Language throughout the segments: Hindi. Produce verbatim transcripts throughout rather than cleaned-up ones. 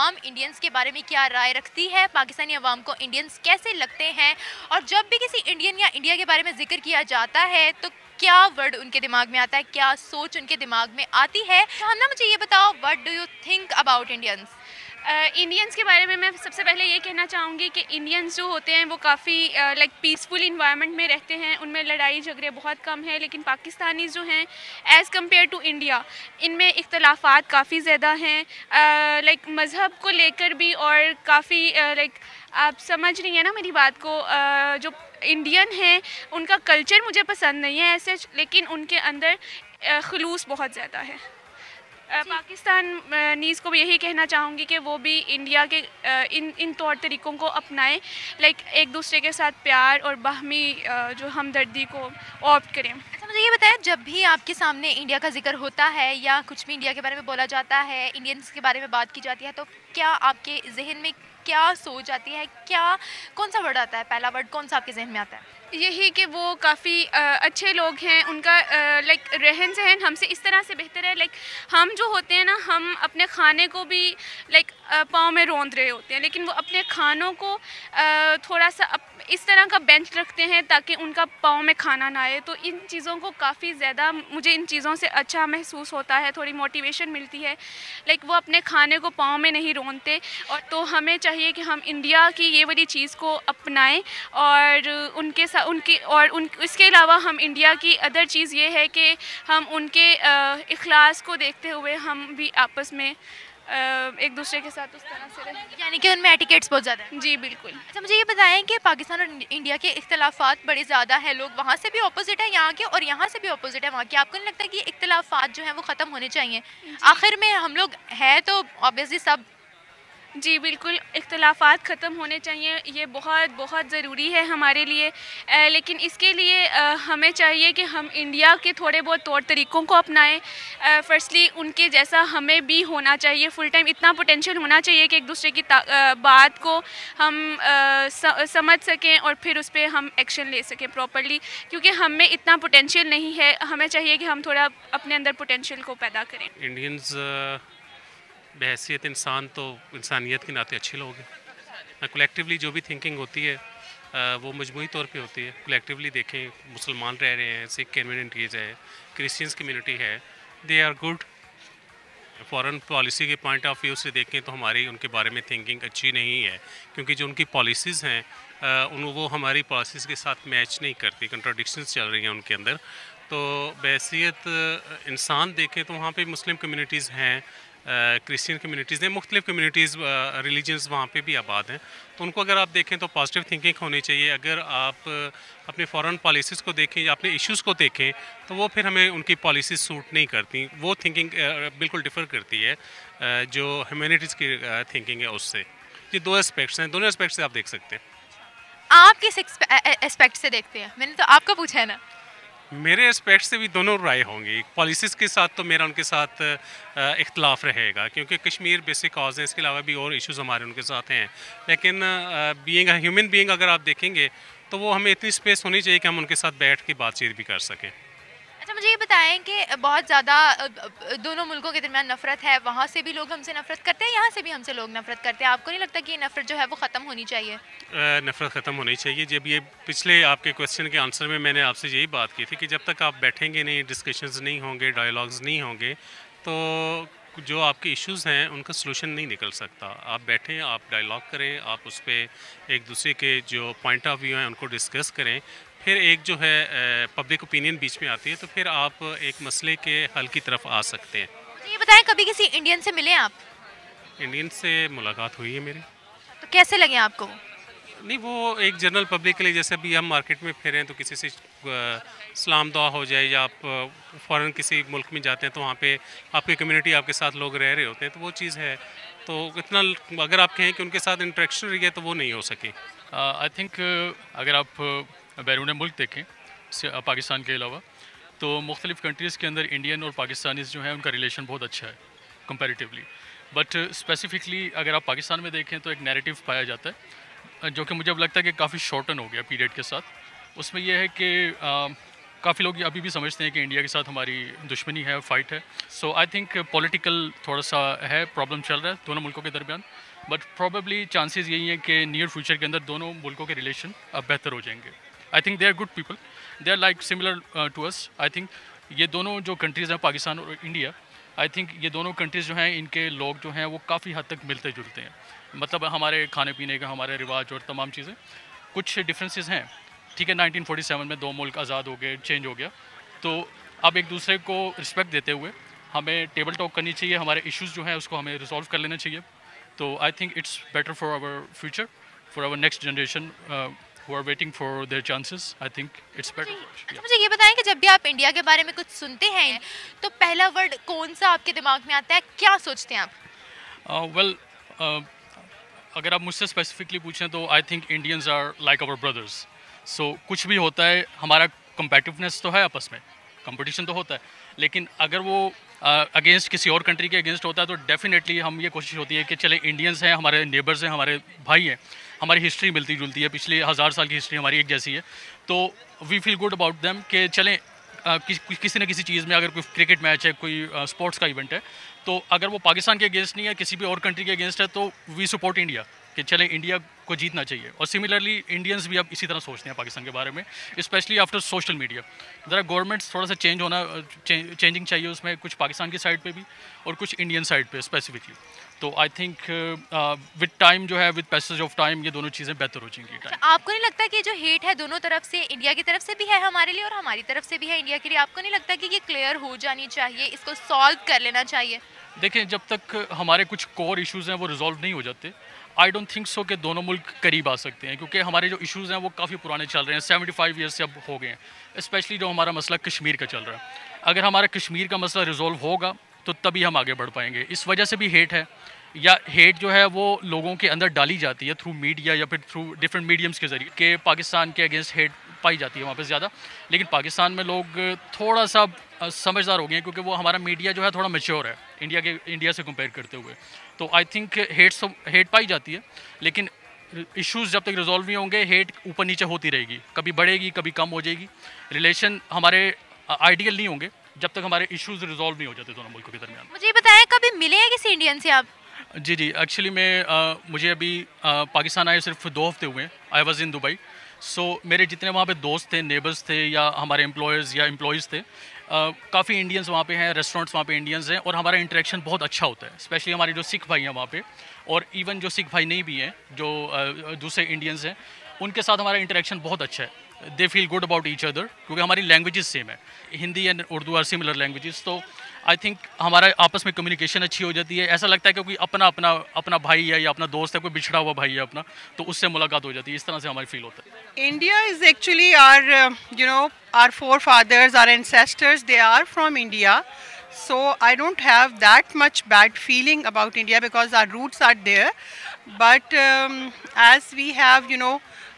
अवाम इंडियंस के बारे में क्या राय रखती है, पाकिस्तानी अवाम को इंडियंस कैसे लगते हैं, और जब भी किसी इंडियन या इंडिया के बारे में जिक्र किया जाता है तो क्या वर्ड उनके दिमाग में आता है, क्या सोच उनके दिमाग में आती है। तो हम ना मुझे ये बताओ, what do you think about Indians? Indians के बारे में मैं सबसे पहले ये कहना चाहूँगी कि इंडियंस जो होते हैं वो काफ़ी लाइक पीसफुल इन्वायरमेंट में रहते हैं, उनमें लड़ाई झगड़े बहुत कम है। लेकिन पाकिस्तानीज़ जो हैं एज़ कम्पेयर टू इंडिया, इनमें इख्तलाफात काफ़ी ज़्यादा हैं, लाइक मज़हब को लेकर भी, और काफ़ी लाइक आप समझ रही हैं ना मेरी बात को। uh, जो इंडियन हैं उनका कल्चर मुझे पसंद नहीं है ऐसे, लेकिन उनके अंदर uh, खलूस बहुत ज़्यादा है। पाकिस्तान नीज़ को भी यही कहना चाहूँगी कि वो भी इंडिया के इन इन तौर तरीक़ों को अपनाएं, लाइक एक दूसरे के साथ प्यार और बाहमी जो हमदर्दी को ऑप्ट करें। अच्छा मुझे ये बताया, जब भी आपके सामने इंडिया का जिक्र होता है या कुछ भी इंडिया के बारे में बोला जाता है, इंडियंस के बारे में बात की जाती है, तो क्या आपके जहन में क्या सोच आती है, क्या कौन सा वर्ड आता है, पहला वर्ड कौन सा आपके जहन में आता है? यही कि वो काफ़ी अच्छे लोग हैं, उनका लाइक रहन सहन हमसे इस तरह से बेहतर है। लाइक हम जो होते हैं ना, हम अपने खाने को भी लाइक पाँव में रोंद रहे होते हैं, लेकिन वो अपने खानों को आ, थोड़ा सा अप, इस तरह का बेंच रखते हैं ताकि उनका पाँव में खाना ना आए। तो इन चीज़ों को काफ़ी ज़्यादा मुझे इन चीज़ों से अच्छा महसूस होता है, थोड़ी मोटिवेशन मिलती है। लाइक वो अपने खाने को पाँव में नहीं रोंदते, और तो हमें चाहिए कि हम इंडिया की ये वाली चीज़ को अपनाएं, और उनके साथ उनकी और उन इसके अलावा हम इंडिया की अदर चीज़ ये है कि हम उनके इखलास को देखते हुए हम भी आपस में एक दूसरे के साथ उस तरह से रहें, यानी कि उनमें एटिकेट्स बहुत ज़्यादा है। जी बिल्कुल। अच्छा मुझे ये बताएं कि पाकिस्तान और इंडिया के इख्तलाफात बड़े ज़्यादा है, लोग वहाँ से भी अपोजिट है यहाँ के और यहाँ से भी अपोजिट है वहाँ के। आपको नहीं लगता कि ये इख्तलाफात जो हैं वो ख़त्म होने चाहिए? आखिर में हम लोग हैं तो ऑब्वियसली सब। जी बिल्कुल, इख्तलाफात ख़त्म होने चाहिए, ये बहुत बहुत ज़रूरी है हमारे लिए। आ, लेकिन इसके लिए आ, हमें चाहिए कि हम इंडिया के थोड़े बहुत तौर तरीक़ों को अपनाएं। फ़र्स्टली उनके जैसा हमें भी होना चाहिए, फुल टाइम इतना पोटेंशियल होना चाहिए कि एक दूसरे की आ, बात को हम आ, स, समझ सकें और फिर उस पर हम एक्शन ले सकें प्रॉपरली, क्योंकि हम में इतना पोटेंशियल नहीं है। हमें चाहिए कि हम थोड़ा अपने अंदर पोटेंशियल को पैदा करें। इंडियंस बहैसियत इंसान तो इंसानियत के नाते अच्छे लोग हैं। कलेक्टिवली जो भी थिंकिंग होती है वो मजमूई तौर पे होती है। कलेक्टिवली देखें, मुसलमान रह रहे हैं, सिख कम्युनिटीज़ है, क्रिश्चियंस कम्युनिटी है, they are good. Foreign policy के पॉइंट ऑफ व्यू से देखें तो हमारी उनके बारे में थिंकिंग अच्छी नहीं है, क्योंकि जो उनकी पॉलिसीज़ हैं उन वो हमारी पॉलिसीज़ के साथ मैच नहीं करती, कंट्राडिक्शंस चल रही हैं उनके अंदर। तो बहैसियत इंसान देखें तो वहाँ पे मुस्लिम कम्युनिटीज़ हैं, क्रिश्चियन कम्युनिटीज़ हैं, मुख्तलिफ़ कम्युनिटीज़ रिलीजन्स वहाँ पे भी आबाद हैं। तो उनको अगर आप देखें तो पॉजिटिव थिंकिंग होनी चाहिए। अगर आप अपने फॉरेन पॉलिसीज़ को देखें या अपने इश्यूज़ को देखें तो वो फिर हमें उनकी पॉलिसीज़ सूट नहीं करती, वो थिंकिंग बिल्कुल डिफ़र करती है जो ह्यूमैनिटीज़ की थिंकिंग है उससे। ये दो एस्पेक्ट्स हैं, दोनों एस्पेक्ट से आप देख सकते हैं। आप किस एस्पेक्ट से देखते हैं? मैंने तो आपको पूछा है ना। मेरे एस्पेक्ट से भी दोनों राय होंगी। पॉलिसीज़ के साथ तो मेरा उनके साथ इख्तलाफ रहेगा, क्योंकि कश्मीर बेसिक कॉज है, इसके अलावा भी और इश्यूज़ हमारे उनके साथ हैं। लेकिन बीइंग ह्यूमन बीइंग अगर आप देखेंगे तो वो हमें इतनी स्पेस होनी चाहिए कि हम उनके साथ बैठ के बातचीत भी कर सकें। अच्छा मुझे ये बताएं कि बहुत ज़्यादा दोनों मुल्कों के दरमियान नफ़रत है, वहाँ से भी लोग हमसे नफ़रत करते हैं, यहाँ से भी हमसे लोग नफ़रत करते हैं। आपको नहीं लगता कि ये नफ़रत जो है वो ख़त्म होनी चाहिए? नफ़रत ख़त्म होनी चाहिए। जब ये पिछले आपके क्वेश्चन के आंसर में मैंने आपसे यही बात की थी कि जब तक आप बैठेंगे नहीं, डिस्कशंस नहीं होंगे, डायलॉग्स नहीं होंगे, तो जो आपके इश्यूज़ हैं उनका सलूशन नहीं निकल सकता। आप बैठें, आप डायलॉग करें, आप उस पर एक दूसरे के जो पॉइंट ऑफ व्यू हैं उनको डिस्कस करें, फिर एक जो है पब्लिक ओपिनियन बीच में आती है, तो फिर आप एक मसले के हल की तरफ आ सकते हैं। मुझे ये बताएं, कभी किसी इंडियन से मिले आप? इंडियन से मुलाकात हुई है मेरी। तो कैसे लगे आपको? नहीं, वो एक जनरल पब्लिक के लिए, जैसे अभी हम मार्केट में फिरें तो किसी से सलाम दुआ हो जाए, या आप फ़ॉरेन किसी मुल्क में जाते हैं तो वहाँ पे आपकी कम्युनिटी, आपके साथ लोग रह रहे होते हैं, तो वो चीज़ है। तो इतना अगर आप कहें कि उनके साथ इंटरेक्शन रही है तो वो नहीं हो सकी। आई uh, थिंक uh, अगर आप बैरून मुल्क देखें पाकिस्तान के अलावा, तो मुख्तलिफ़ कंट्रीज़ के अंदर इंडियन और पाकिस्तानीज़ जो हैं उनका रिलेशन बहुत अच्छा है कंपैरेटिवली। बट स्पेसिफ़िकली अगर आप पाकिस्तान में देखें तो एक नैरेटिव पाया जाता है जो कि मुझे अब लगता है कि काफ़ी शॉर्टन हो गया पीरियड के साथ। उसमें यह है कि काफ़ी लोग अभी भी समझते हैं कि इंडिया के साथ हमारी दुश्मनी है, फाइट है. सो आई थिंक पॉलिटिकल थोड़ा सा है, प्रॉब्लम चल रहा है दोनों मुल्कों के दरमियान. बट प्रॉबेबली चांसेस यही हैं कि नियर फ्यूचर के अंदर दोनों मुल्कों के रिलेशन अब बेहतर हो जाएंगे. I think they are good people, they are like similar to us. I think ये दोनों जो कंट्रीज़ हैं, पाकिस्तान और इंडिया, आई थिंक ये दोनों कंट्रीज़ जो हैं इनके लोग जो हैं वो काफ़ी हद तक मिलते जुलते हैं. मतलब हमारे खाने पीने का, हमारे रिवाज और तमाम चीज़ें, कुछ डिफरेंसेस हैं. ठीक है, नाइनटीन फोर्टी सेवन में दो मुल्क आज़ाद हो गए, चेंज हो गया. तो अब एक दूसरे को रिस्पेक्ट देते हुए हमें टेबल टॉक करनी चाहिए. हमारे इश्यूज़ जो हैं उसको हमें रिजॉल्व कर लेना चाहिए. तो I think it's better for our future, for our next generation who are waiting for their chances. I think it's better. अच्छा, मुझे ये बताएं कि जब भी आप इंडिया के बारे में कुछ सुनते हैं तो पहला वर्ड कौन सा आपके दिमाग में आता है, क्या सोचते हैं आप? वेल अगर आप मुझसे स्पेसिफिकली पूछें तो I think Indians are like our brothers. So कुछ भी होता है, हमारा कंपेटिवनेस तो है, आपस में कंपटीशन तो होता है, लेकिन अगर वो अगेंस्ट uh, किसी और कंट्री के अगेंस्ट होता है तो डेफिनेटली हम ये कोशिश होती है कि चले इंडियंस हैं, हमारे नेबर्स हैं, हमारे भाई हैं, हमारी हिस्ट्री मिलती जुलती है, पिछले हज़ार साल की हिस्ट्री हमारी एक जैसी है. तो we feel good about them कि चलें uh, कि, किसी न किसी चीज़ में, अगर कोई क्रिकेट मैच है, कोई स्पोर्ट्स uh, का इवेंट है, तो अगर वो पाकिस्तान के अगेंस्ट नहीं है, किसी भी और कंट्री के अगेंस्ट है, तो वी सपोर्ट इंडिया कि चले इंडिया को जीतना चाहिए. और सिमिलरली इंडियंस भी अब इसी तरह सोचते हैं पाकिस्तान के बारे में, स्पेशली आफ्टर सोशल मीडिया. ज़रा गवर्नमेंट्स थोड़ा सा चेंज होना, चेंजिंग चाहिए उसमें, कुछ पाकिस्तान की साइड पे भी और कुछ इंडियन साइड पे स्पेसिफिकली. तो आई थिंक विद टाइम जो है, विद पैसेज ऑफ टाइम, ये दोनों चीज़ें बेहतर हो जाएंगी. तो आपको नहीं लगता कि जो हेट है दोनों तरफ से, इंडिया की तरफ से भी है हमारे लिए और हमारी तरफ से भी है इंडिया के लिए, आपको नहीं लगता कि ये क्लियर हो जानी चाहिए, इसको सॉल्व कर लेना चाहिए? देखें, जब तक हमारे कुछ कोर इश्यूज़ हैं वो रिजॉल्व नहीं हो जाते, आई डोंट थिंक सो कि दोनों मुल्क करीब आ सकते हैं. क्योंकि हमारे जो इश्यूज़ हैं वो काफ़ी पुराने चल रहे हैं, सेवेंटी फाइव ईयर्स से अब हो गए हैं. स्पेशली जो हमारा मसला कश्मीर का चल रहा है, अगर हमारा कश्मीर का मसला रिजॉल्व होगा तो तभी हम आगे बढ़ पाएंगे. इस वजह से भी हेट है, या हेट जो है वो लोगों के अंदर डाली जाती है थ्रू मीडिया या फिर थ्रू डिफरेंट मीडियम्स के ज़रिए, कि पाकिस्तान के अगेंस्ट हेट पाई जाती है वहाँ पे ज़्यादा. लेकिन पाकिस्तान में लोग थोड़ा सा समझदार हो गए हैं, क्योंकि वो हमारा मीडिया जो है थोड़ा मैच्योर है इंडिया के इंडिया से कंपेयर करते हुए. तो आई थिंक हेट हेट पाई जाती है, लेकिन इश्यूज़ जब तक रिजॉल्व नहीं होंगे, हेट ऊपर नीचे होती रहेगी, कभी बढ़ेगी कभी कम हो जाएगी. रिलेशन हमारे आइडियल नहीं होंगे जब तक हमारे इश्यूज़ रिजॉल्व नहीं हो जाते दोनों मुल्कों के दरमियान. मुझे बताएं, कभी मिले हैं किसी इंडियन से आप? जी जी, एक्चुअली मैं आ, मुझे अभी आ, पाकिस्तान आए सिर्फ दो हफ्ते हुए हैं. I was in Dubai. सो मेरे जितने वहाँ पे दोस्त थे, नेबर्स थे, या हमारे एम्प्लॉयज़ या एम्प्लॉयज़ थे, काफ़ी इंडियंस वहाँ पे हैं, रेस्टोरेंट्स वहाँ पे इंडियंस हैं, और हमारा इंटरेक्शन बहुत अच्छा होता है. स्पेशली हमारे जो सिख भाई हैं वहाँ पे, और इवन जो सिख भाई नहीं भी हैं, जो आ, दूसरे इंडियंस हैं, उनके साथ हमारा इंटरेक्शन बहुत अच्छा है. They feel good about each other, क्योंकि हमारी लैंग्वेजेस सेम है, Hindi and Urdu are similar languages. तो आई थिंक हमारा आपस में कम्युनिकेशन अच्छी हो जाती है. ऐसा लगता है कि कोई अपना अपना अपना भाई है या अपना दोस्त है, कोई बिछड़ा हुआ भाई है अपना, तो उससे मुलाकात हो जाती है. इस तरह से हमारी फील होता है. India is actually our, uh, you know, our forefathers, our ancestors, they are from India. So I don't have that much bad feeling about India because our roots are there. But um, as we have, you know,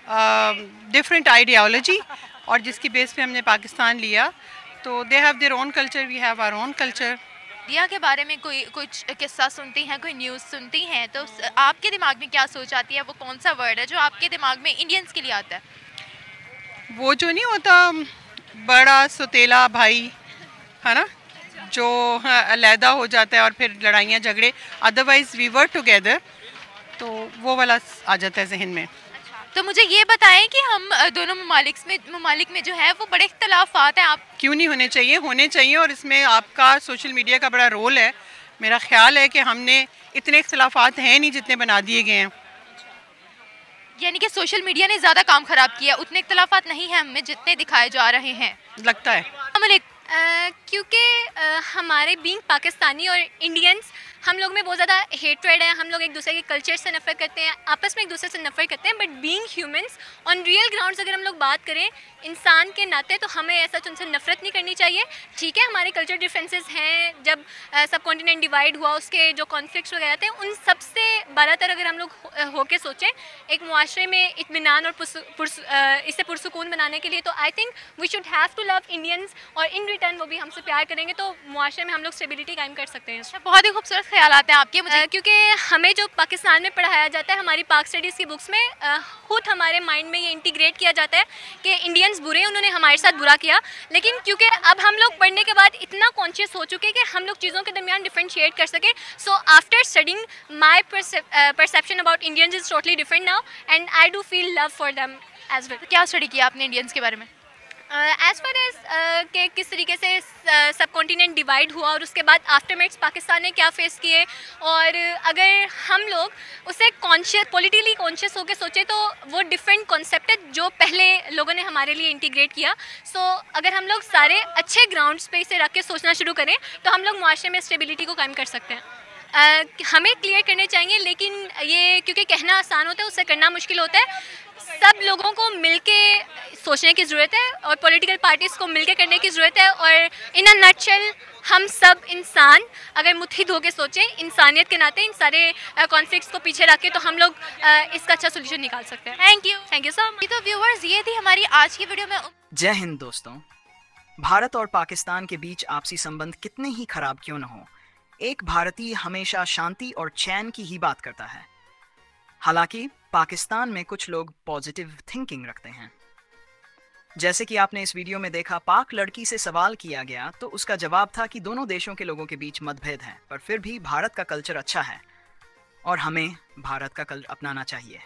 um, different ideology, और जिसकी बेस पे हमने पाकिस्तान लिया, तो they have their own culture, we have our own culture. India के बारे में कोई कुछ किस्सा सुनती हैं, कोई न्यूज़ सुनती हैं, तो आपके दिमाग में क्या सोच आती है? वो कौन सा वर्ड है जो आपके दिमाग में इंडियंस के लिए आता है? वो जो नहीं होता बड़ा सुतेला भाई, है ना, जो अलहदा हो जाता है और फिर लड़ाइयाँ झगड़े, अदरवाइज वी वर टुगेदर, तो वो वाला आ जाता है जहन में. तो मुझे ये बताएं कि हम दोनों ममालिक में ममालिक में जो है वो बड़े इख्तलाफात हैं, आप क्यों नहीं होने चाहिए? होने चाहिए, और इसमें आपका सोशल मीडिया का बड़ा रोल है. मेरा ख्याल है कि हमने इतने इख्तलाफात हैं नहीं जितने बना दिए गए हैं. यानी कि सोशल मीडिया ने ज़्यादा काम ख़राब किया, उतने इख्तलाफात नहीं हैं हमें जितने दिखाए जा रहे हैं, लगता है. क्योंकि हमारे बीइंग पाकिस्तानी और इंडियंस, हम लोग में बहुत ज़्यादा हेट्रेड है, हम लोग एक दूसरे के कल्चर से नफरत करते हैं, आपस में एक दूसरे से नफरत करते हैं. But being humans on real grounds अगर हम लोग बात करें इंसान के नाते, तो हमें ऐसा उनसे नफरत नहीं करनी चाहिए. ठीक है, हमारे कल्चर डिफरेंसेस हैं, जब सब कॉन्टिनेंट डिवाइड हुआ उसके जो कॉन्फ्लिक्ट्स वगैरह थे, उन सब से बालातर अगर हम लोग हो, हो के सोचें एक मुआशरे में इत्मीनान और पुरस, पुरस, इसे पुरसुकून बनाने के लिए, तो I think we should have to love Indians, और इन रिटर्न वो भी हमसे प्यार करेंगे, तो मुआशरे में हम लोग स्टेबिलिटी कायम कर सकते हैं. बहुत ही खूबसूरत ख्यालात हैं आपके. मुझे क्योंकि हमें जो पाकिस्तान में पढ़ाया जाता है, हमारी पाक स्टडीज़ की बुक्स में खुद हमारे माइंड में ये इंटीग्रेट किया जाता है कि इंडियन इंडियंस बुरे हैं, उन्होंने हमारे साथ बुरा किया, लेकिन क्योंकि अब हम लोग पढ़ने के बाद इतना कॉन्शियस हो चुके हैं कि हम लोग चीज़ों के दरमियान डिफरेंशिएट कर सकें. So after studying my perception about Indians is totally different now and I do feel love for them as well. क्या स्टडी किया आपने इंडियंस के बारे में? एज़ फार एज के किस तरीके से सब कॉन्टिनेंट डिवाइड हुआ और उसके बाद आफ्टरमेट्स पाकिस्तान ने क्या फेस किए, और अगर हम लोग उसे कॉन्शियस पॉलिटिकली कॉन्शियस होकर सोचे तो वो डिफरेंट कॉन्सेप्ट है जो पहले लोगों ने हमारे लिए इंटीग्रेट किया. सो so, अगर हम लोग सारे अच्छे ग्राउंड्स पे इसे रख के सोचना शुरू करें तो हम लोग मुआशरे में स्टेबिलिटी को कायम कर सकते हैं. Uh, हमें क्लियर करने चाहिए, लेकिन ये क्योंकि कहना आसान होता है उसे करना मुश्किल होता है. सब लोगों को मिलके सोचने की ज़रूरत है और पॉलिटिकल पार्टीज़ को मिलके करने की ज़रूरत है. और इन अ नटशेल हम सब इंसान अगर मुत्हिद होकर सोचें इंसानियत के नाते इन सारे कॉन्फ्लिक्ट्स को पीछे रख के, तो हम लोग uh, इसका अच्छा सोल्यूशन निकाल सकते हैं. Thank you thank you so much. तो व्यूअर्स, ये थी हमारी आज की वीडियो में. जय हिंद दोस्तों. भारत और पाकिस्तान के बीच आपसी संबंध कितने ही खराब क्यों न हो, एक भारतीय हमेशा शांति और चैन की ही बात करता है. हालांकि पाकिस्तान में कुछ लोग पॉजिटिव थिंकिंग रखते हैं. जैसे कि आपने इस वीडियो में देखा, पाक लड़की से सवाल किया गया तो उसका जवाब था कि दोनों देशों के लोगों के बीच मतभेद है, पर फिर भी भारत का कल्चर अच्छा है और हमें भारत का कल्चर अपनाना चाहिए.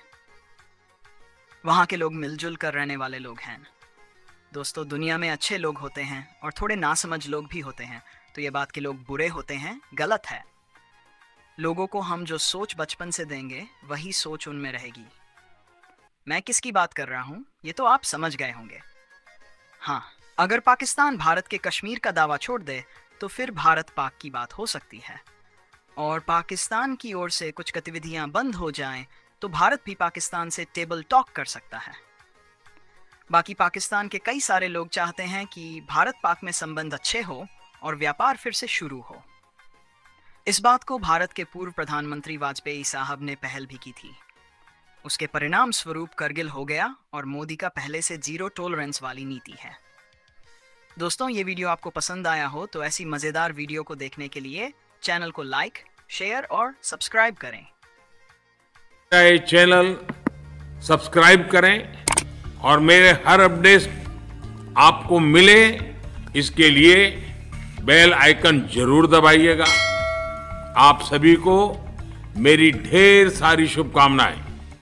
वहाँ के लोग मिलजुल कर रहने वाले लोग हैं. दोस्तों, दुनिया में अच्छे लोग होते हैं और थोड़े नासमझ लोग भी होते हैं, तो ये बात कि लोग बुरे होते हैं गलत है. लोगों को हम जो सोच बचपन से देंगे वही सोच उनमें रहेगी. मैं किसकी बात कर रहा हूँ ये तो आप समझ गए होंगे. हाँ, अगर पाकिस्तान भारत के कश्मीर का दावा छोड़ दे तो फिर भारत पाक की बात हो सकती है, और पाकिस्तान की ओर से कुछ गतिविधियाँ बंद हो जाएं तो भारत भी पाकिस्तान से टेबल टॉक कर सकता है. बाकी पाकिस्तान के कई सारे लोग चाहते हैं कि भारत पाक में संबंध अच्छे हो और व्यापार फिर से शुरू हो. इस बात को भारत के पूर्व प्रधानमंत्री वाजपेयी साहब ने पहल भी की थी. उसके परिणाम स्वरूप करगिल हो गया और मोदी का पहले से जीरो टॉलरेंस वाली नीति है. दोस्तों, ये वीडियो आपको पसंद आया हो तो ऐसी मज़ेदार वीडियो को देखने के लिए चैनल को लाइक, शेयर और सब्सक्राइब करें. चैनल सब्सक्राइब करें और मेरे हर अपडेट आपको मिले इसके लिए बेल आइकन जरूर दबाइएगा. आप सभी को मेरी ढेर सारी शुभकामनाएं.